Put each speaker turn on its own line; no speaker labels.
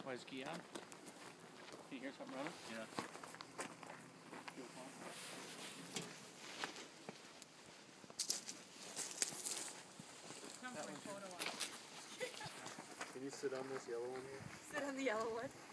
clockwise key on. Can you hear something running?
Yeah.
Come for a photo on.
Can you sit on this yellow one here?
Sit on the yellow one.